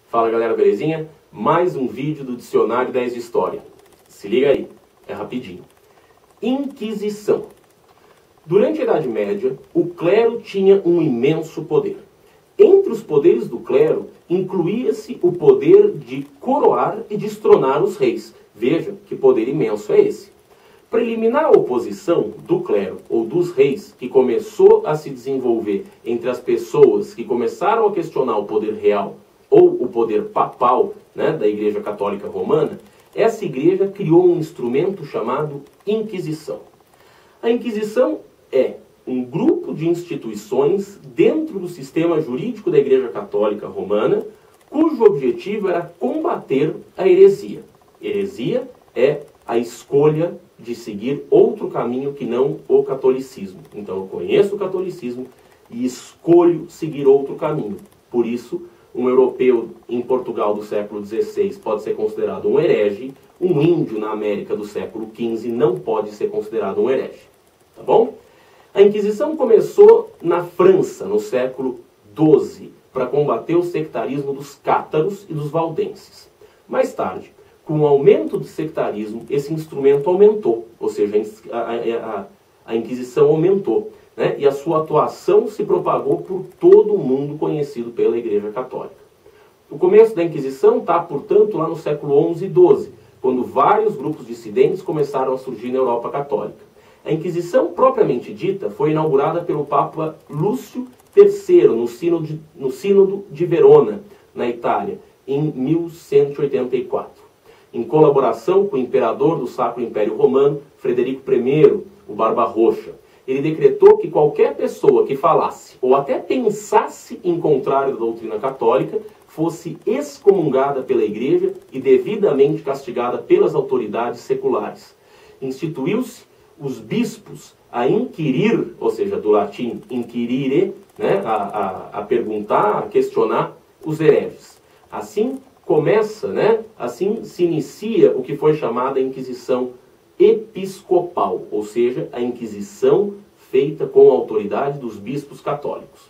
Fala galera, belezinha? Mais um vídeo do Dicionário 10 de História. Se liga aí, é rapidinho. Inquisição. Durante a Idade Média, o clero tinha um imenso poder. Entre os poderes do clero, incluía-se o poder de coroar e destronar os reis. Veja que poder imenso é esse. Para eliminar a oposição do clero ou dos reis, que começou a se desenvolver entre as pessoas que começaram a questionar o poder real ou o poder papal, da Igreja Católica Romana, essa igreja criou um instrumento chamado Inquisição. A Inquisição é um grupo de instituições dentro do sistema jurídico da Igreja Católica Romana, cujo objetivo era combater a heresia. Heresia é a escolha de seguir outro caminho que não o catolicismo. Então eu conheço o catolicismo e escolho seguir outro caminho. Por isso, um europeu em Portugal do século XVI pode ser considerado um herege, um índio na América do século XV não pode ser considerado um herege. Tá bom? A Inquisição começou na França, no século XII, para combater o sectarismo dos cátaros e dos valdenses. Mais tarde, com o aumento do sectarismo, esse instrumento aumentou, ou seja, a Inquisição aumentou, e a sua atuação se propagou por todo o mundo conhecido pela Igreja Católica. O começo da Inquisição está, portanto, lá no século XI e XII, quando vários grupos dissidentes começaram a surgir na Europa Católica. A Inquisição, propriamente dita, foi inaugurada pelo Papa Lúcio III, no Sínodo de Verona, na Itália, em 1184. Em colaboração com o imperador do Sacro Império Romano, Frederico I, o Barba Roxa. Ele decretou que qualquer pessoa que falasse ou até pensasse em contrário da doutrina católica fosse excomungada pela Igreja e devidamente castigada pelas autoridades seculares. Instituiu-se os bispos a inquirir, ou seja, do latim inquirire, a perguntar, a questionar os hereges. Assim começa, assim se inicia o que foi chamada a Inquisição Episcopal, ou seja, a Inquisição feita com a autoridade dos bispos católicos.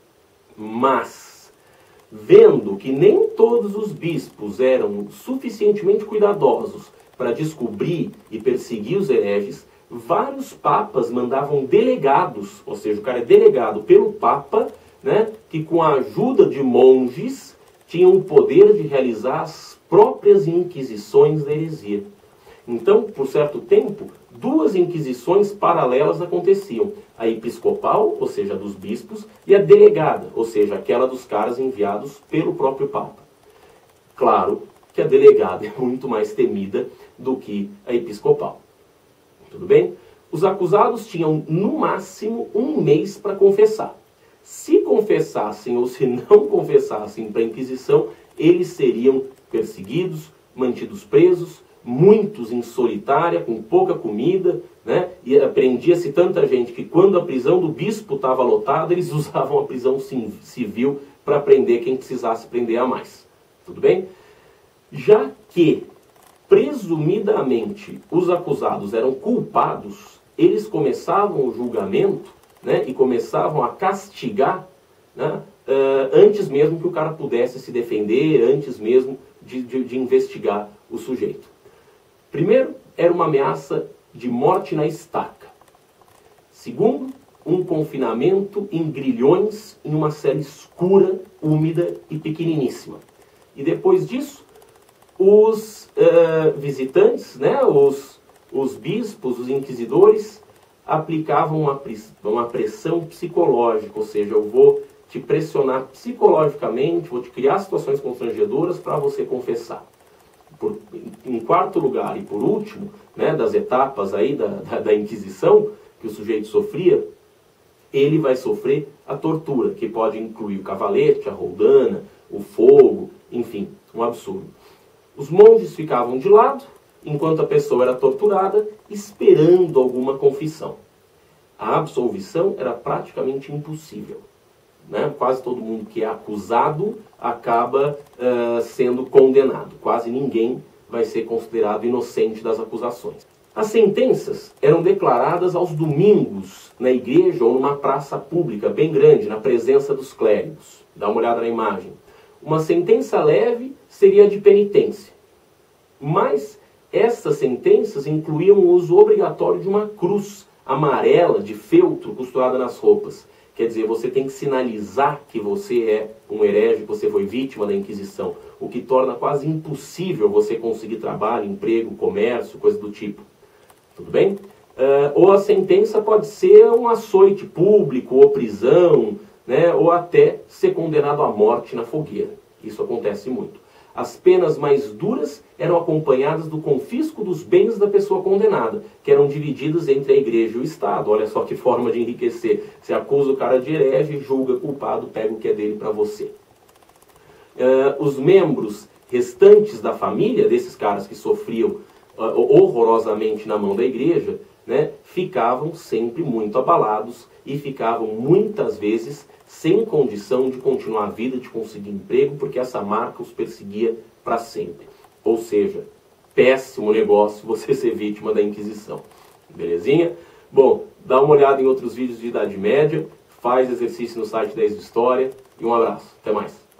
Mas, vendo que nem todos os bispos eram suficientemente cuidadosos para descobrir e perseguir os hereges, vários papas mandavam delegados, ou seja, o cara é delegado pelo papa, que com a ajuda de monges tinham o poder de realizar as próprias inquisições da heresia. Então, por certo tempo, duas inquisições paralelas aconteciam. A episcopal, ou seja, dos bispos, e a delegada, ou seja, aquela dos caras enviados pelo próprio papa. Claro que a delegada é muito mais temida do que a episcopal. Tudo bem? Os acusados tinham, no máximo, 1 mês para confessar. Se confessassem ou se não confessassem para a Inquisição, eles seriam perseguidos, mantidos presos, muitos em solitária, com pouca comida, e prendia-se tanta gente que quando a prisão do bispo estava lotada, eles usavam a prisão civil para prender quem precisasse prender a mais. Tudo bem? Já que, presumidamente, os acusados eram culpados, eles começavam o julgamento, e começavam a castigar, antes mesmo que o cara pudesse se defender, antes mesmo de investigar o sujeito. Primeiro, era uma ameaça de morte na estaca. Segundo, um confinamento em grilhões em uma cela escura, úmida e pequeniníssima. E depois disso, os visitantes, os bispos, os inquisidores, aplicavam uma pressão psicológica, ou seja, eu vou te pressionar psicologicamente, vou te criar situações constrangedoras para você confessar. Em quarto lugar e por último, das etapas aí da Inquisição que o sujeito sofria, ele vai sofrer a tortura, que pode incluir o cavalete, a roldana, o fogo, enfim, um absurdo. Os monges ficavam de lado, enquanto a pessoa era torturada, esperando alguma confissão. A absolvição era praticamente impossível. Quase todo mundo que é acusado acaba sendo condenado. Quase ninguém vai ser considerado inocente das acusações. As sentenças eram declaradas aos domingos na igreja ou numa praça pública bem grande, na presença dos clérigos. Dá uma olhada na imagem. Uma sentença leve seria de penitência. Mas essas sentenças incluíam o uso obrigatório de uma cruz amarela de feltro costurada nas roupas. Quer dizer, você tem que sinalizar que você é um herege, que você foi vítima da Inquisição, o que torna quase impossível você conseguir trabalho, emprego, comércio, coisa do tipo. Tudo bem? Ou a sentença pode ser um açoite público, ou prisão, né? Ou até ser condenado à morte na fogueira. Isso acontece muito. As penas mais duras eram acompanhadas do confisco dos bens da pessoa condenada, que eram divididos entre a igreja e o Estado. Olha só que forma de enriquecer. Você acusa o cara de herege, julga culpado, pega o que é dele para você. Os membros restantes da família, desses caras que sofriam horrorosamente na mão da igreja, né, ficavam sempre muito abalados e ficavam muitas vezes sem condição de continuar a vida, de conseguir emprego, porque essa marca os perseguia para sempre. Ou seja, péssimo negócio você ser vítima da Inquisição. Belezinha? Bom, dá uma olhada em outros vídeos de Idade Média, faz exercício no site 10 de História e um abraço. Até mais.